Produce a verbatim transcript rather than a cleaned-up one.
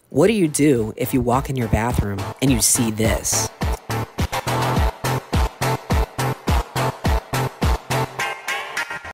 What do you do if you walk in your bathroom and you see this?